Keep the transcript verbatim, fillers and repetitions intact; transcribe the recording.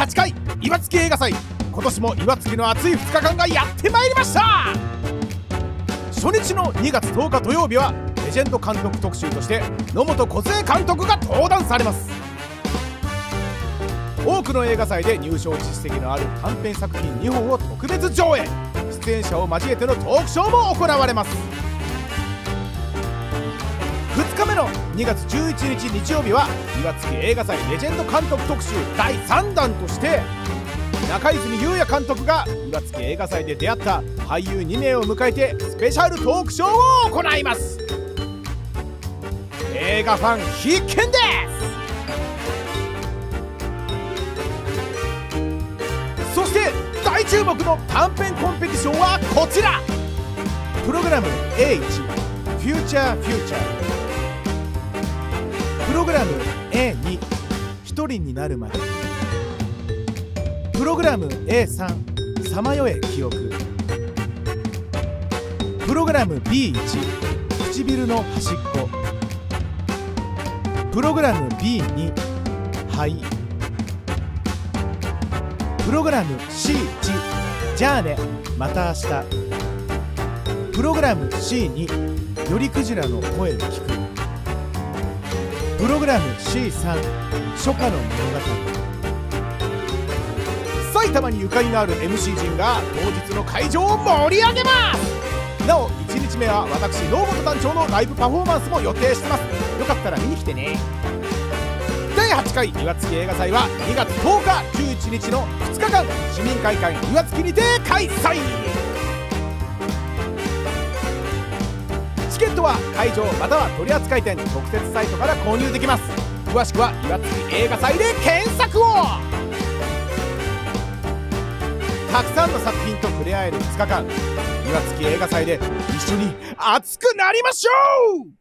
はちかい岩槻映画祭、今年も岩槻の熱いふつかかんがやってまいりました。初日のにがつとおか土曜日はレジェンド監督特集として野本梢監督が登壇されます。多くの映画祭で入賞実績のある短編作品にほんを特別上映、出演者を交えてのトークショーも行われます。ふつかめのにがつじゅういちにち日曜日は岩槻映画祭レジェンド監督特集だいさんだんとして中泉裕也監督が岩槻映画祭で出会った俳優にめいを迎えてスペシャルトークショーを行います。映画ファン必見です。そして大注目の短編コンペティションはこちら。プログラム エーワン フューチャーフューチャー、プログラム エーツー ひとりになるまで、プログラム エースリー さまよえ記憶、プログラム ビーワン 唇の端っこ、プログラム ビーツー 肺、プログラム シーワン じゃあねまた明日、プログラム シーツー よりクジラの声を聞く、プログラム シースリー 初夏の物語。埼玉にゆかりのある エムシー 陣が当日の会場を盛り上げます。なおいちにちめは私野本団長のライブパフォーマンスも予定してます。よかったら見に来てね。だいはちかい岩槻映画祭はにがつとおかじゅういちにちのふつかかん市民会館岩槻にて開催。チケットは会場または取扱店特設サイトから購入できます。詳しくは岩槻映画祭で検索を。たくさんの作品と触れ合えるふつかかん、岩槻映画祭で一緒に熱くなりましょう。